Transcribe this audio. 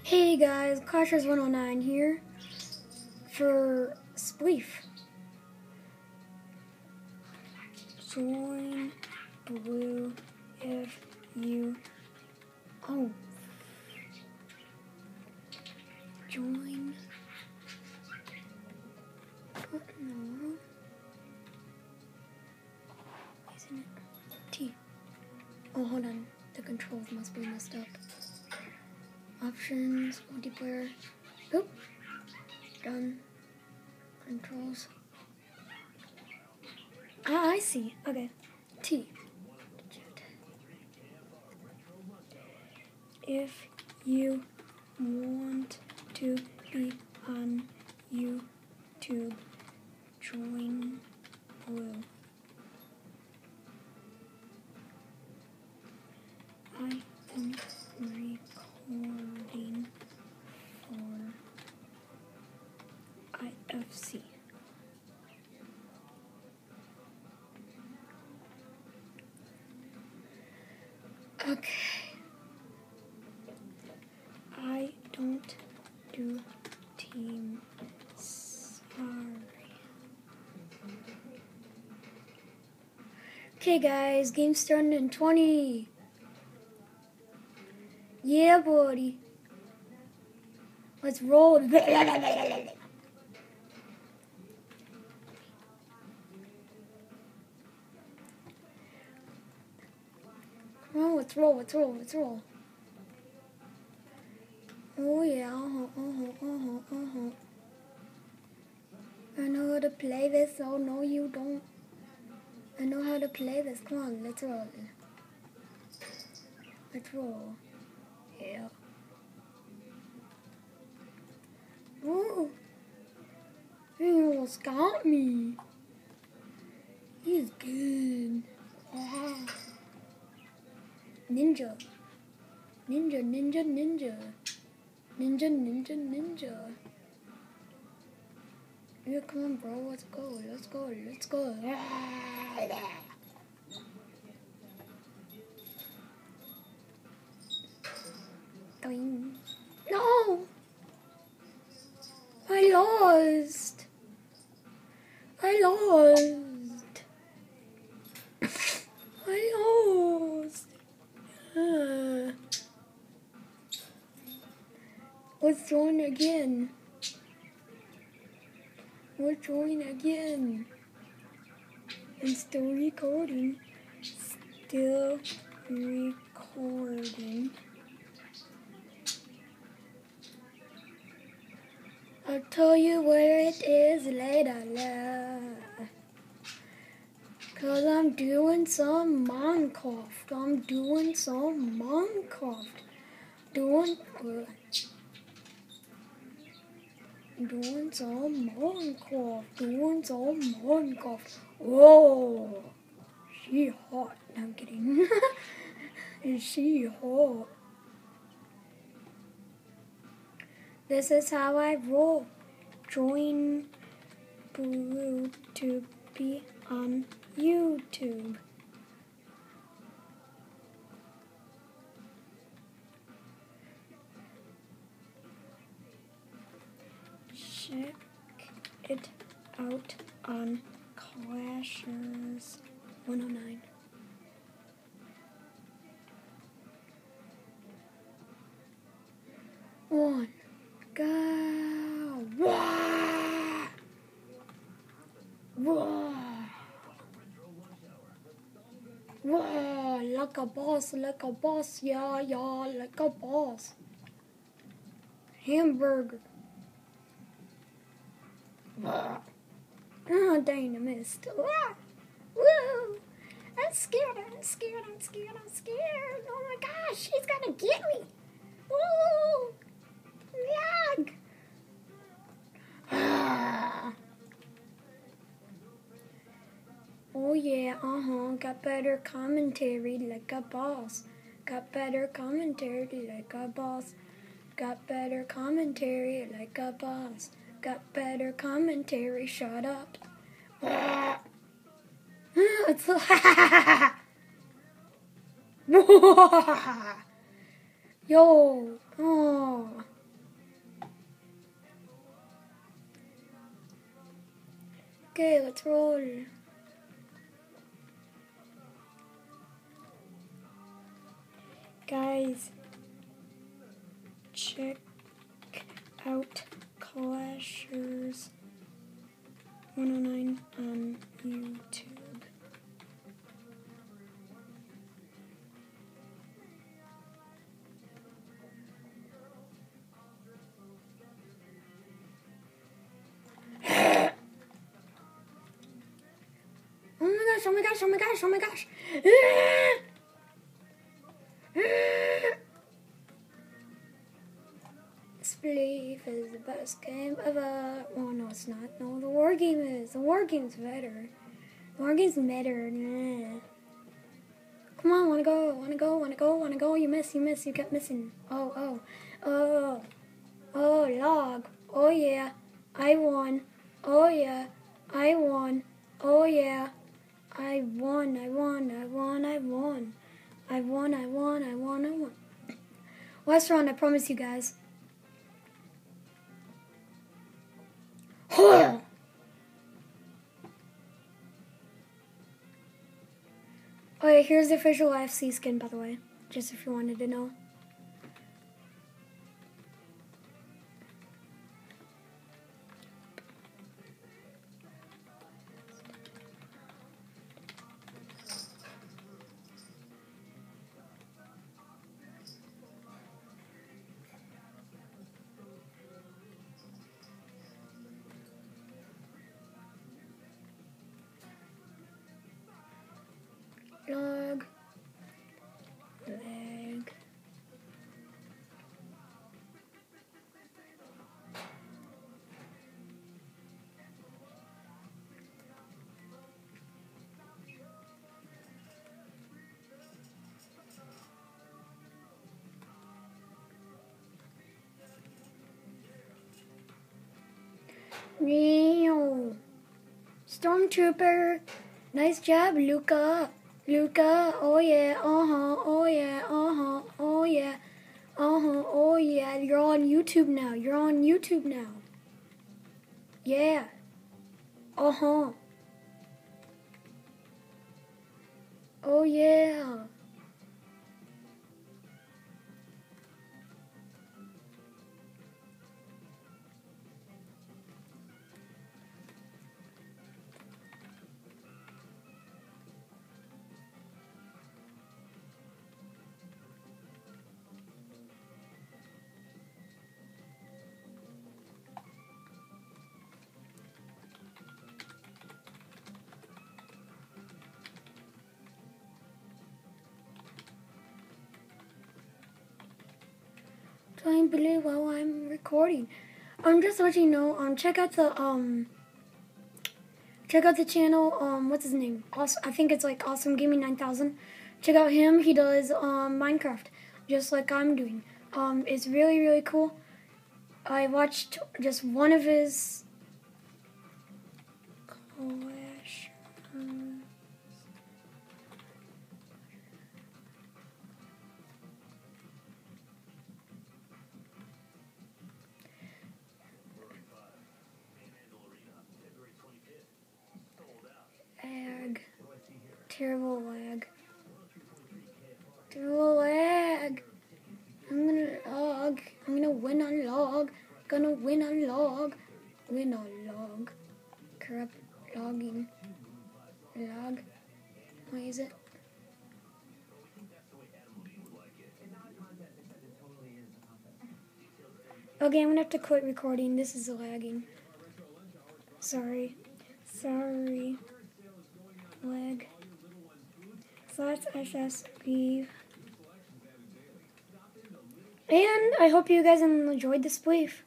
Hey guys, Clashers109 here for spleef. Join blue if you join what in the world? Isn't it T? Oh, hold on, the controls must be messed up. Options, multiplayer, oop, done, controls, I see, okay, T, if you want to be on YouTube, join blue. I am recording for IFC. Okay. I don't do team. Sorry. Okay, guys, game starting in 20. Yeah, buddy. Let's roll. Come on, let's roll. Oh yeah, I know how to play this. Oh no, you don't. I know how to play this. Come on, let's roll. Yeah. Oh, he almost got me. He's good. Ninja. Yeah, come on, bro. Let's go. Doing. No! I lost. Let's join again. I'm still recording. I'll tell you where it is later. Cause I'm doing some Minecraft. Doing some Minecraft. Whoa. She hot. No, I'm kidding. Is she hot? This is how I roll. Join blue to be on YouTube. Check it out on Clashers109. One, go! Wah! Like a boss, yeah, like a boss. Hamburger. Oh, dang, I missed. Woo! I'm scared. Oh my gosh, she's gonna get me. Woo! Lag. Oh yeah, got better commentary like a boss. Got better commentary like a boss. Shut up. It's Yo, oh. Okay, let's roll. Guys, check out Clashers 109 on YouTube. Oh my gosh, oh my gosh, oh my gosh, oh my gosh. Spleef is the best game ever. Oh no, it's not. No, the war game is. The war game's better. The war game's better. Nah. Come on, wanna go, wanna go, wanna go, wanna go. You miss, you kept missing. Oh, log. Oh yeah, I won. Oh yeah, I won. Oh yeah, I won. Last round, I promise you guys. Oh yeah, here's the official IFC skin, by the way, just if you wanted to know. Log. Leg. Stormtrooper. Nice job, Luca. Luca, oh yeah, oh yeah, oh yeah, oh yeah. You're on YouTube now. Yeah. Oh yeah. Playing Blue while I'm recording. Just to let you know, check out the channel, what's his name? I think it's like Awesome Gaming 9000. Check out him. He does Minecraft, just like I'm doing. It's really, really cool. I watched just one of his Clash. Lag. Terrible lag. Terrible lag. I'm gonna log. I'm gonna win on log. Gonna win on log. Win on log. Corrupt logging. Log. Why is it? Okay, I'm gonna have to quit recording. This is lagging. Sorry. Lag. /SS spleef. And I hope you guys enjoyed the spleef.